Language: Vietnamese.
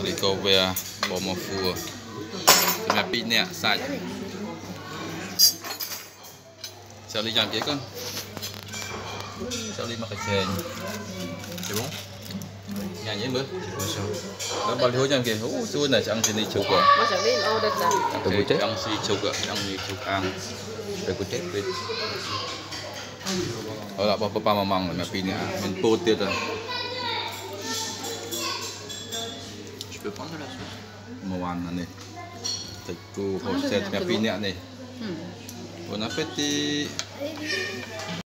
Để câu về bỏ một phù thì mẹ bị nè sạch sao đi làm gì con sao đi mặc cái chèn đúng không nhà nhảy bữa nó bao nhiêu trăm kìa hú xuôi này chẳng thì đi chụp rồi tôi chết ăn si chụp rồi ăn gì chụp ăn để tôi chết biết ở là ba mong là pin nè mình po tiệt rồi một ăn này thịt cu hột xẹt mẹ pin nè này còn nó phết đi